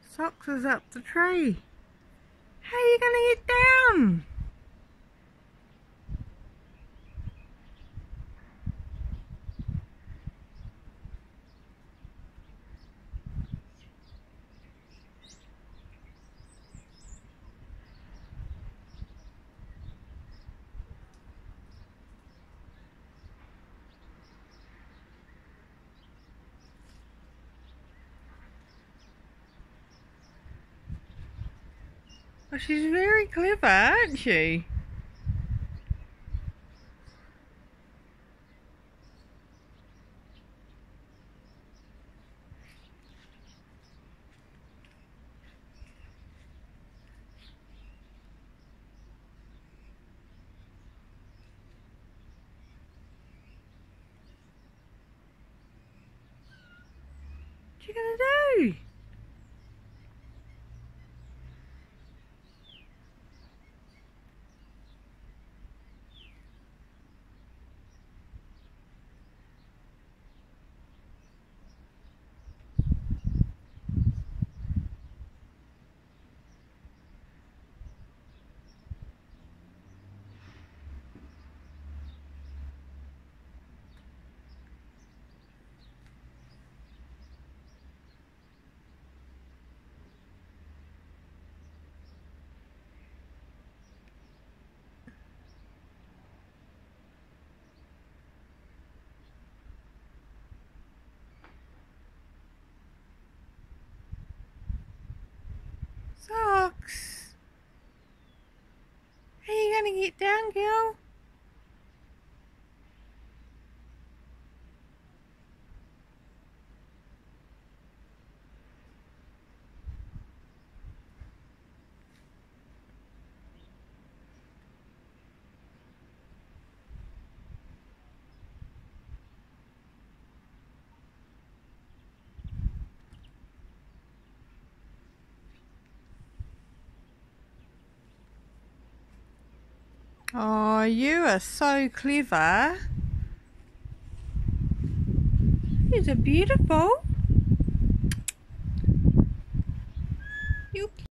Socks is up the tree. How are you going to get down? Well, she's very clever, isn't she? What you gonna do? Socks. How are you gonna get down, girl? Oh, you are so clever. These are beautiful. You